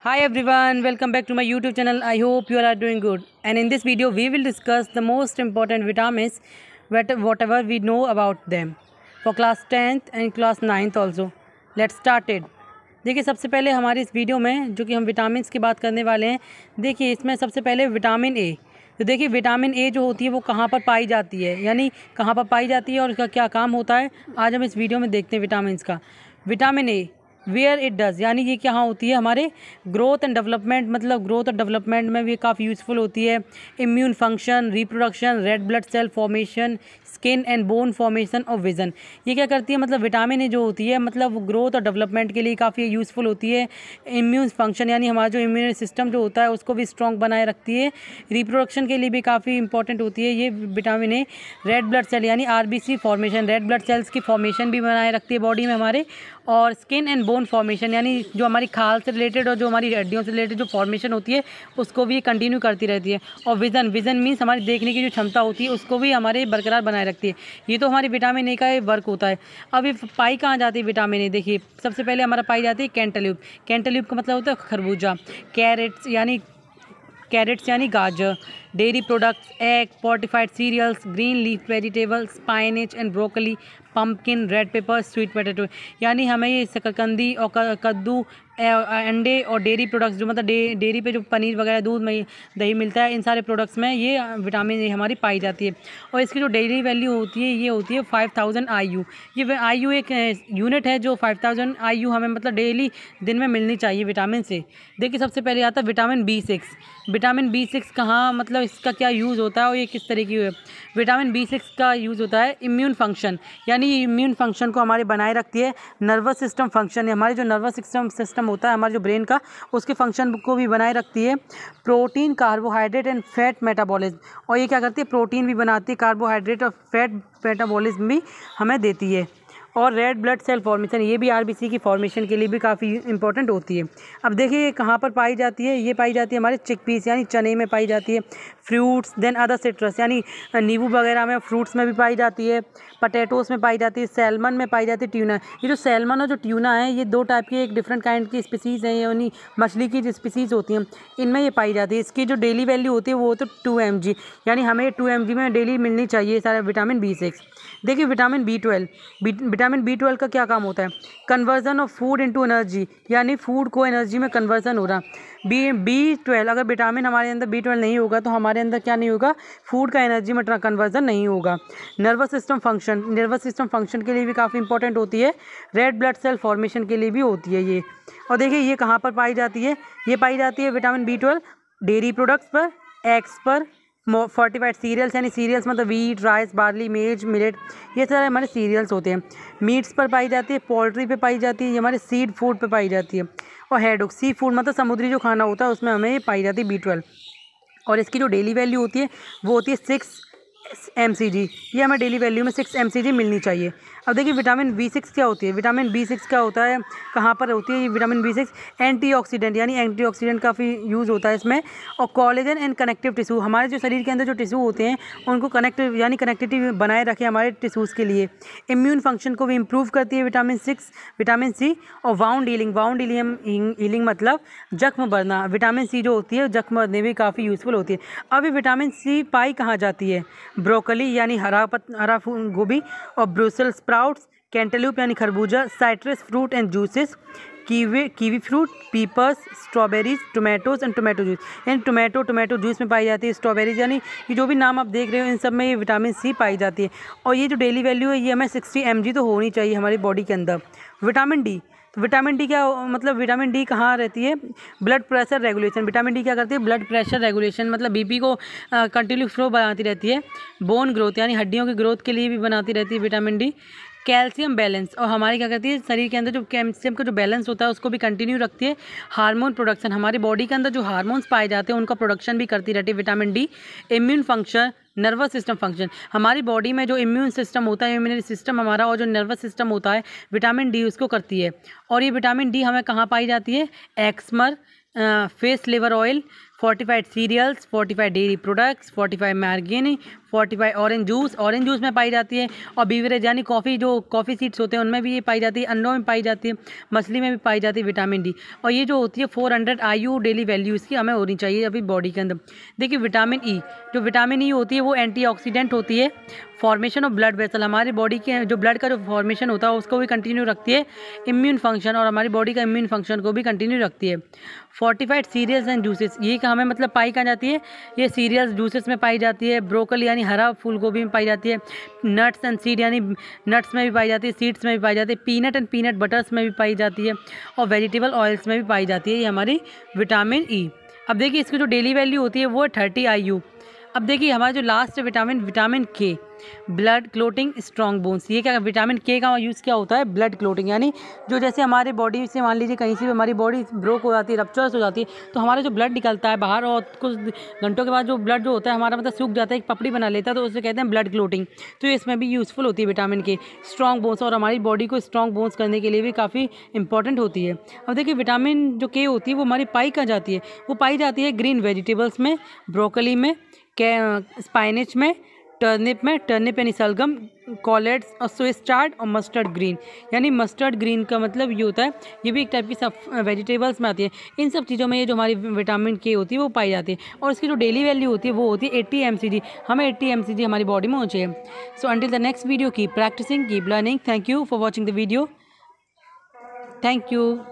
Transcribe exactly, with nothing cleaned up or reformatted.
Hi everyone, welcome back to my YouTube channel. I hope you all are doing good. And in this video, we will discuss the most important vitamins, what- whatever we know about them, for class tenth and class ninth also. Let's start it. देखिए सबसे पहले हमारी इस video में जो कि हम vitamins की बात करने वाले हैं, देखिए इसमें सबसे पहले विटामिन ए। तो देखिए विटामिन ए जो होती है वो कहाँ पर पाई जाती है, यानी कहाँ पर पाई जाती है और इसका क्या काम होता है, आज हम इस वीडियो में देखते हैं विटामिन्स का। Vitamin A where it does, यानी ये क्या होती है हमारे ग्रोथ एंड डेवलपमेंट, मतलब ग्रोथ और डेवलपमेंट में भी काफ़ी यूज़फुल होती है। Immune function, reproduction, red blood cell formation, skin and bone formation और विज़न। ये क्या करती है, मतलब विटामिन ए जो होती है मतलब ग्रोथ और डेवलपमेंट के लिए काफ़ी यूज़फुल होती है। इम्यून फंक्शन यानी हमारा जो इम्यून सिस्टम जो होता है उसको भी स्ट्रॉन्ग बनाए रखती है। रिप्रोडक्शन के लिए भी काफ़ी इंपॉर्टेंट होती है ये vitamin A. Red blood cell यानी RBC formation, red blood cells की फॉर्मेशन भी बनाए रखती है बॉडी में हमारे। और स्किन एंड बोन फॉर्मेशन यानी जो हमारी खाल से रिलेटेड और जो हमारी हड्डियों से रिलेटेड जो फॉर्मेशन होती है उसको भी कंटिन्यू करती रहती है। और विज़न, विज़न मीन्स हमारी देखने की जो क्षमता होती है उसको भी हमारे बरकरार बनाए रखती है। ये तो हमारी विटामिन ए का वर्क होता है। अब ये पाई कहाँ जाती है विटामिन ए, देखिए सबसे पहले हमारा पाई जाती है कैंटल्यूप। कैंटल्यूप का मतलब होता है खरबूजा। कैरेट्स यानी कैरेट्स यानी गाजर। Dairy products, egg, fortified cereals, green leaf vegetables, spinach and broccoli, pumpkin, red pepper, sweet potato. यानी हमें ये शकरकंदी और कद्दू, अंडे और डेयरी प्रोडक्ट्स जो मतलब डे डेयरी पे जो पनीर वगैरह, दूध में दही मिलता है, इन सारे प्रोडक्ट्स में ये विटामिन ए हमारी पाई जाती है। और इसकी जो डेली वैल्यू होती है ये होती है फाइव थाउजेंड आई यू। ये आई यू एक यूनिट है जो फाइव थाउजेंड आई यू हमें मतलब डेली दिन में मिलनी चाहिए विटामिन से। देखिए सबसे पहले आता है vitamin B six. Vitamin B six कहाँ, मतलब इसका क्या यूज़ होता है और ये किस तरह की है। विटामिन बी सिक्स का यूज़ होता है इम्यून फंक्शन, यानी इम्यून फंक्शन को हमारे बनाए रखती है। नर्वस सिस्टम फंक्शन है, हमारे जो नर्वस सिस्टम सिस्टम होता है हमारे जो ब्रेन का, उसके फंक्शन को भी बनाए रखती है। Protein, carbohydrate and fat metabolism, और ये क्या करती है प्रोटीन भी बनाती है, कार्बोहाइड्रेट और फैट मेटाबॉलिज्म भी हमें देती है। और रेड ब्लड सेल फॉर्मेशन, ये भी आरबीसी की फॉर्मेशन के लिए भी काफ़ी इंपॉर्टेंट होती है। अब देखिए कहाँ पर पाई जाती है, ये पाई जाती है हमारे चिकपीस यानी चने में पाई जाती है। फ्रूट्स, देन अदर सिट्रस यानी नींबू वगैरह में, फ्रूट्स में भी पाई जाती है। पटेटोस में पाई जाती है। सैल्मन में पाई जाती है। ट्यूना, ये जो सैल्मन और जो ट्यूना है ये दो टाइप की एक डिफरेंट काइंड की स्पीसीज़ हैं, यानी मछली की जो स्पीसीज़ होती हैं इनमें ये पाई जाती है। इसकी जो डेली वैल्यू होती है वो तो टू एम जी, यानी हमें टू एम जी में डेली मिलनी चाहिए सारा विटामिन बी सिक्स। देखिए vitamin B twelve, vitamin B twelve का क्या काम होता है, conversion of food into energy, यानी फूड को एनर्जी में कन्वर्जन हो रहा। बी बी ट्वेल्व अगर विटामिन हमारे अंदर बी ट्वेल्व नहीं होगा तो हमारे अंदर क्या नहीं होगा, फूड का एनर्जी में कन्वर्जन नहीं होगा। Nervous system function, nervous system function के लिए भी काफ़ी इंपॉर्टेंट होती है। रेड ब्लड सेल फॉर्मेशन के लिए भी होती है ये। और देखिए ये कहाँ पर पाई जाती है, ये पाई जाती है vitamin B twelve dairy products पर, एग्स पर, फोर्टिफाइड सीरियल्स यानी सीरियल्स मतलब wheat, rice, barley, maize, millet, ये सारे हमारे सीरियल्स होते हैं। मीट्स पर पाई जाती है, पोल्ट्री पे पाई जाती है, ये हमारे सीड फूड पे पाई जाती है। और हेडोक, सी फूड मतलब समुद्री जो खाना होता है उसमें हमें ये पाई जाती है बी ट्वेल्व। और इसकी जो डेली वैल्यू होती है वो होती है सिक्स एम सी जी, ये हमें डेली वैल्यू में सिक्स एम सी जी मिलनी चाहिए। अब देखिए विटामिन बी सिक्स क्या होती है, विटामिन बी सिक्स क्या होता है, कहाँ पर होती है ये विटामिन बी सिक्स, एंटीऑक्सीडेंट यानी एंटीऑक्सीडेंट काफ़ी यूज़ होता है इसमें। और कोलेजन एंड कनेक्टिव टिश्यू, हमारे जो शरीर के अंदर जो टिश्यू होते हैं उनको कनेक्ट यानी कनेक्टिविटी बनाए रखे हमारे टिश्यूज़ के लिए। इम्यून फंक्शन को भी इम्प्रूव करती है विटामिन सिक्स, विटामिन सी। और wound healing, wound healing healing मतलब जख्म भरना, विटामिन सी जो होती है जख्म भरने में काफ़ी यूज़फुल होती है। अब ये विटामिन सी पाई कहाँ जाती है, ब्रोकली यानी हरा पत हरा गोभी, और ब्रुसल स्प्राउट्स, कैंटेलूप यानी खरबूजा, citrus fruit and juices, kiwi kiwi fruit, peppers, strawberries, tomatoes and tomato juice, यानी टोमेटो टोमेटो जूस में पाई जाती है। स्ट्रॉबेरीज यानी ये जो भी नाम आप देख रहे हो इन सब में ये विटामिन सी पाई जाती है। और ये जो डेली वैल्यू है ये हमें सिक्सटी एम जी तो होनी चाहिए हमारी बॉडी के अंदर। विटामिन डी, तो विटामिन डी क्या मतलब विटामिन डी कहाँ रहती है, blood pressure regulation. Vitamin D क्या करती है, ब्लड प्रेशर रेगुलेशन मतलब बीपी को कंटिन्यू फ्लो बनाती रहती है। बोन ग्रोथ यानी हड्डियों की ग्रोथ के लिए भी बनाती रहती है विटामिन डी। कैल्शियम बैलेंस, और हमारी क्या करती है शरीर के अंदर जो कैल्शियम का जो बैलेंस होता है उसको भी कंटिन्यू रखती है। हार्मोन प्रोडक्शन, हमारी बॉडी के अंदर जो हार्मोन्स पाए जाते हैं उनका प्रोडक्शन भी करती रहती है vitamin D. Immune function, nervous system function, हमारी बॉडी में जो इम्यून सिस्टम होता है, इम्यूनरी सिस्टम हमारा और जो नर्वस सिस्टम होता है विटामिन डी उसको करती है। और ये विटामिन डी हमें कहाँ पाई जाती है, एक्समर, fish liver oil, fortified cereals, fortified dairy products, fortified margarine, fortified orange juice, orange juice में पाई जाती है। और बीवरेज यानी कॉफ़ी, जो कॉफ़ी सीड्स होते हैं उनमें भी ये पाई जाती है, अंडों में पाई जाती है, मछली में भी पाई जाती है विटामिन डी। और ये जो होती है four hundred I U daily value इसकी हमें होनी चाहिए अभी बॉडी के अंदर। देखिए विटामिन ई, जो विटामिन ई होती है वो एंटीऑक्सीडेंट होती है, फॉर्मेशन ऑफ ब्लड वेसल, हमारी बॉडी के जो ब्लड का जो फॉर्मेशन होता है उसको भी कंटिन्यू रखती है, इम्यून फंक्शन और हमारी बॉडी का इम्यून फंक्शन को भी कंटिन्यू रखती है। फोर्टिफाइड सीरियल्स एंड जूसेस, ये का हमें मतलब पाई कहाँ जाती है, ये सीरियल्स जूसेस में पाई जाती है, ब्रोकली यानी हरा फूल गोभी में पाई जाती है, नट्स एंड सीड यानी नट्स में भी पाई जाती है, सीड्स में भी पाई जाती है, पीनट एंड पीनट बटर्स में भी पाई जाती है, और वेजिटेबल ऑयल्स में भी पाई जाती है ये हमारी विटामिन ई। अब देखिए इसकी जो डेली वैल्यू होती है वो है थर्टी आई यू। अब देखिए हमारा जो last vitamin vitamin K, blood clotting strong bones, ये क्या विटामिन के का यूज़ क्या होता है, ब्लड क्लोटिंग, यानी जो जैसे हमारे बॉडी से मान लीजिए कहीं से भी हमारी बॉडी ब्रोक हो जाती है, रप्चर्स हो जाती है, तो हमारा जो ब्लड निकलता है बाहर और कुछ घंटों के बाद जो ब्लड जो होता है हमारा मतलब सूख जाता है, एक पपड़ी बना लेता है, तो उसे कहते हैं ब्लड क्लोटिंग। तो इसमें भी यूज़फुल होती है विटामिन के, स्ट्रॉन्ग बोन्स, और हमारी बॉडी को स्ट्रॉन्ग बोन्स करने के लिए भी काफ़ी इंपॉर्टेंट होती है। अब देखिए विटामिन जो के होती है वो हमारी पाई कहाँ जाती है, वो पाई जाती है ग्रीन वेजिटेबल्स में, ब्रोकली में, के स्पाइनिच में, टर्निप में, टर्निप यानी सलगम, कॉलेट्स और स्विस चार्ड और मस्टर्ड ग्रीन, यानी मस्टर्ड ग्रीन का मतलब ये होता है, ये भी एक टाइप की सब वेजिटेबल्स में आती है। इन सब चीज़ों में ये जो हमारी विटामिन के होती है वो पाई जाती है, और इसकी जो डेली वैल्यू होती है वो होती है एट्टी एम सी जी, हमें एट्टी एम सी जी हमारी बॉडी में होनी चाहिए। So until the next video keep practising, keep learning. Thank you for watching the video. Thank you.